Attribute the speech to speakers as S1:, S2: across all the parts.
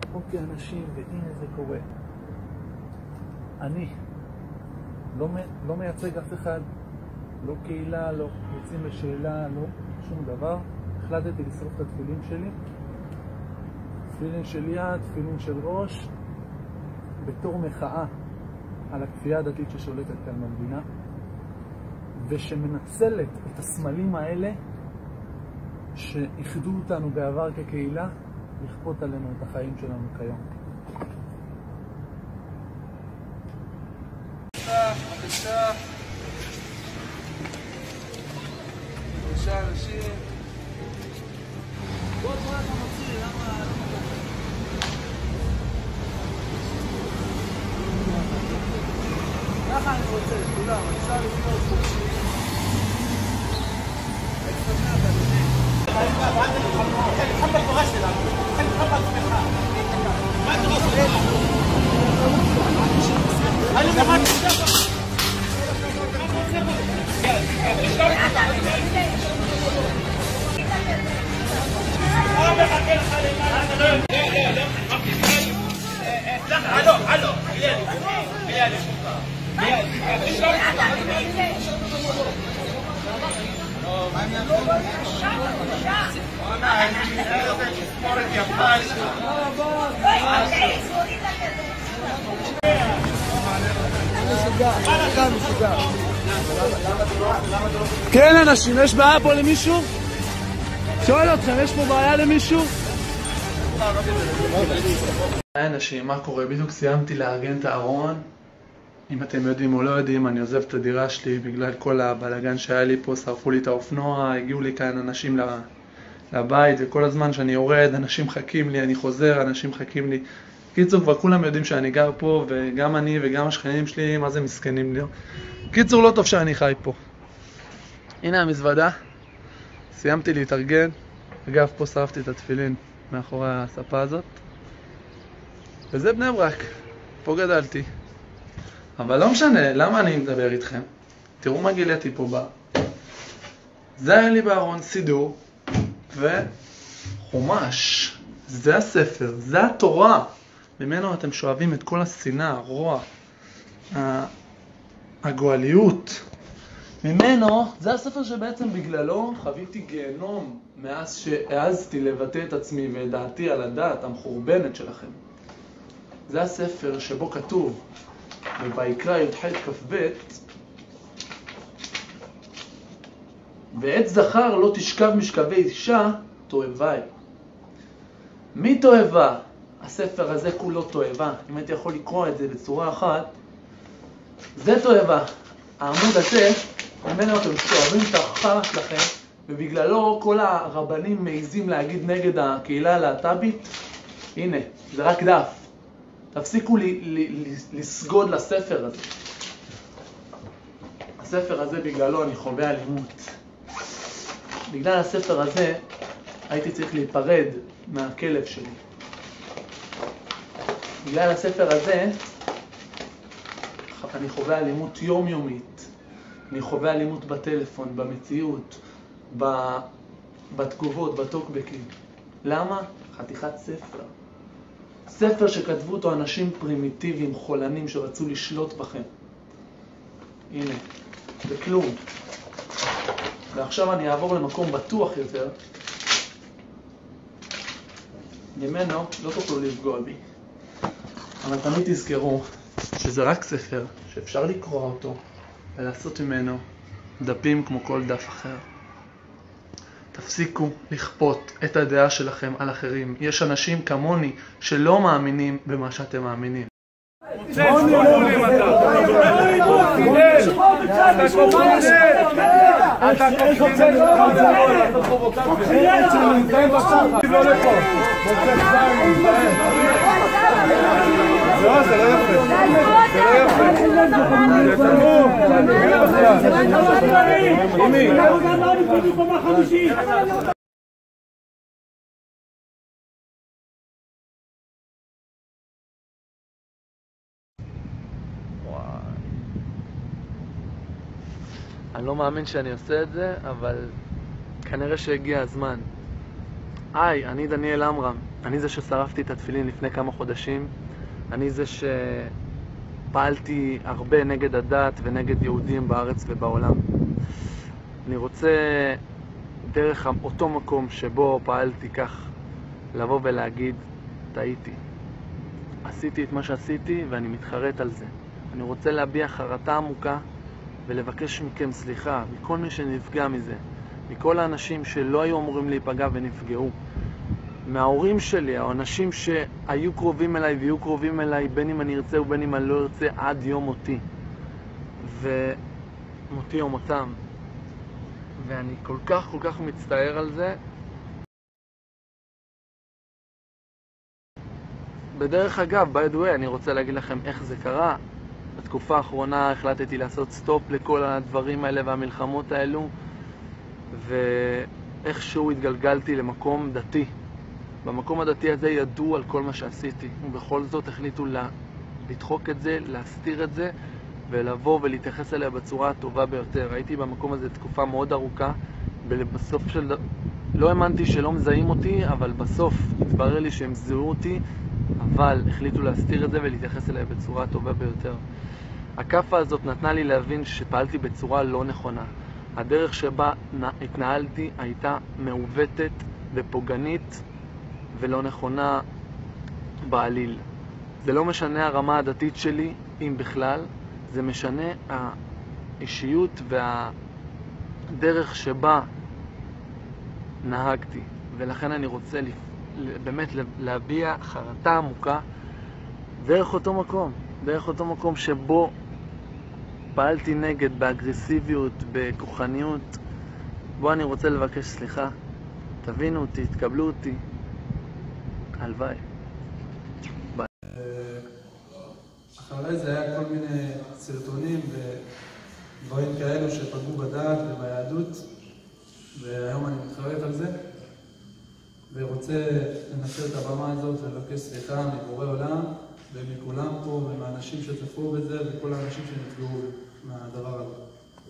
S1: אוקיי אנשים, והנה זה קורה. אני לא מייצג אף אחד, לא קהילה, לא יוצאים לשאלה, לא שום דבר. החלטתי לשרוף את התפילין שלי, תפילין של יד, תפילין של ראש, בתור מחאה על הכפייה הדתית ששולטת כאן במדינה, ושמנצלת את הסמלים האלה שאיחדו אותנו בעבר כקהילה, לכפות עלינו את החיים שלנו כיום. בבקשה. בבקשה אנשים. בוא אתה מוציא, למה? ככה אני רוצה, כולם, אפשר לפנות חופשי. חלק בתורה שלנו, חלק בעצמך. מה אתה רוצה? אני למד את כן אנשים, יש בעיה פה למישהו? שואל אתכם, יש פה בעיה למישהו? היי אנשים, מה קורה? בדיוק סיימתי לארגן את הארון. אם אתם יודעים או לא יודעים, אני עוזב את הדירה שלי בגלל כל הבלגן שהיה לי פה, שרפו לי את האופנוע, הגיעו לי כאן אנשים לבית, וכל הזמן שאני יורד, אנשים מחכים לי, אני חוזר, אנשים מחכים לי. קיצור, כבר כולם יודעים שאני גר פה, וגם אני וגם השכנים שלי, מה זה מסכנים לי. קיצור, לא טוב שאני חי פה. הנה המזוודה, סיימתי להתארגן. אגב, פה שרפתי את התפילין מאחורי הספה הזאת. וזה בני ברק, פה גדלתי. אבל לא משנה, למה אני מדבר איתכם? תראו מה גיליתי פה זה היה לי בארון סידור וחומש. זה הספר, זה התורה. ממנו אתם שואבים את כל השנאה, הרוע, הגואליות. ממנו, זה הספר שבעצם בגללו חוויתי גיהנום מאז שהעזתי לבטא את עצמי ואת דעתי על הדעת המחורבנת שלכם. זה הספר שבו כתוב וביקרא י"ח כ"ב, ועת זכר לא תשכב משכבי אישה תועבה. מי תועבה? הספר הזה כולו תועבה. אם הייתי יכול לקרוא את זה בצורה אחת, זה תועבה. העמוד הזה, ממנו אתם שואבים את החרא שלכם, ובגללו כל הרבנים מעיזים להגיד נגד הקהילה הלהט"בית. הנה, זה רק דף. תפסיקו לסגוד לספר הזה. הספר הזה בגללו אני חווה אלימות. בגלל הספר הזה הייתי צריך להיפרד מהכלב שלי. בגלל הספר הזה אני חווה אלימות יומיומית. אני חווה אלימות בטלפון, במציאות, בתגובות, בטוקבקים. למה? חתיכת ספר. ספר שכתבו אותו אנשים פרימיטיביים, חולנים שרצו לשלוט בכם. הנה, זה כלום. ועכשיו אני אעבור למקום בטוח יותר. ממנו לא תוכלו לפגוע בי. אבל תמיד תזכרו שזה רק ספר שאפשר לקרוא אותו ולעשות ממנו דפים כמו כל דף אחר. תפסיקו לכפות את הדעה שלכם על אחרים. יש אנשים כמוני שלא מאמינים במה שאתם מאמינים.
S2: לא, זה לא יפה. זה לא יפה.
S1: אני לא מאמין שאני עושה את זה, אבל כנראה שהגיע הזמן. היי, אני דניאל אמרם. אני זה ששרפתי את התפילין לפני כמה חודשים. אני זה שפעלתי הרבה נגד הדת ונגד יהודים בארץ ובעולם. אני רוצה דרך אותו מקום שבו פעלתי כך לבוא ולהגיד, טעיתי. עשיתי את מה שעשיתי ואני מתחרט על זה. אני רוצה להביע חרטה עמוקה ולבקש מכם סליחה, מכל מי שנפגע מזה, מכל האנשים שלא היו אמורים להיפגע ונפגעו, מההורים שלי, האנשים שהיו קרובים אליי ויהיו קרובים אליי, בין אם אני ארצה ובין אם אני לא ארצה, עד יום מותי. ומותי או מותם. ואני כל כך מצטער על זה. בדרך אגב, by the way, אני רוצה להגיד לכם איך זה קרה. בתקופה האחרונה החלטתי לעשות סטופ לכל הדברים האלה והמלחמות האלו, ואיכשהו התגלגלתי למקום דתי. במקום הדתי הזה ידעו על כל מה שעשיתי, ובכל זאת החליטו לדחוק את זה, להסתיר את זה, ולבוא ולהתייחס אליה בצורה הטובה ביותר. הייתי במקום הזה תקופה מאוד ארוכה, ובסוף לא האמנתי שלא מזהים אותי, אבל בסוף התברר לי שהם זיהו אותי, אבל החליטו להסתיר את זה ולהתייחס אליה בצורה הטובה ביותר. הקפה הזאת נתנה לי להבין שפעלתי בצורה לא נכונה. הדרך שבה התנהלתי הייתה מעוותת ופוגנית ולא נכונה בעליל. זה לא משנה הרמה הדתית שלי, אם בכלל, זה משנה האישיות והדרך שבה נהגתי. ולכן אני רוצה באמת להביע חרטה עמוקה דרך אותו מקום שבו פעלתי נגד באגרסיביות, בכוחניות. בו אני רוצה לבקש סליחה. תבינו אותי, תקבלו אותי. הלוואי. ביי.
S3: אחרי זה היה כל מיני סרטונים ודברים כאלו שפגעו בדת וביהדות, והיום אני מתחרט על זה ורוצה לנצל את הבמה הזאת ולבקש סליחה מבורא עולם ומכולם פה ומהאנשים שצפו בזה וכל האנשים שנפגעו מהדבר הזה.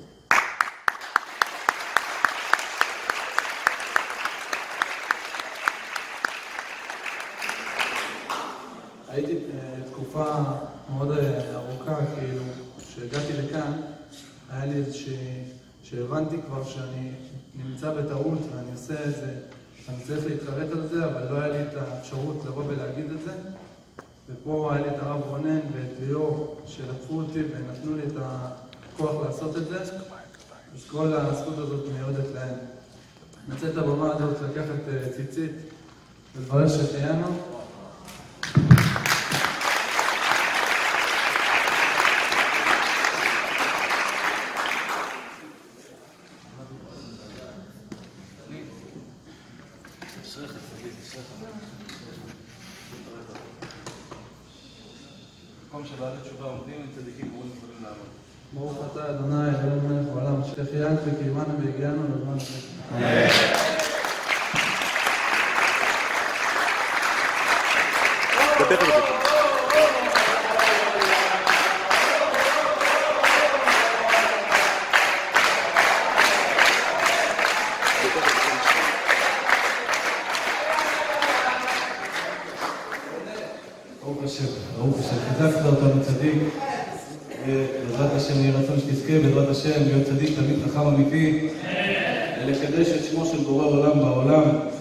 S3: הייתי תקופה מאוד ארוכה, כאילו, כשהגעתי לכאן, היה לי שהבנתי כבר שאני נמצא בטעות ואני עושה את זה, אני צריך להתחרט על זה, אבל לא היה לי את האפשרות לבוא ולהגיד את זה. ופה היה לי את הרב רונן ואת ליאור שלקחו אותי ונתנו לי את הכוח לעשות את זה, אז כל הזכות הזאת מיועדת להם. נצא את הבמה הזאת לקחת ציצית ולברך שהחיינו.
S2: מקום שבעלי תשובה עומדים, צדיקים גמורים יכולים לעמוד.
S3: ברוך אתה אדוני אלוהינו מלך העולם, שהחיינו וקיימנו והגיענו לזמן הזה.
S2: ברוך השם, חיזקת אותנו צדיק, ובעזרת השם יהיה רצון שתזכה, בעזרת השם להיות צדיק, תמיד חכם אמיתי, לקדש את שמו של בורא עולם בעולם.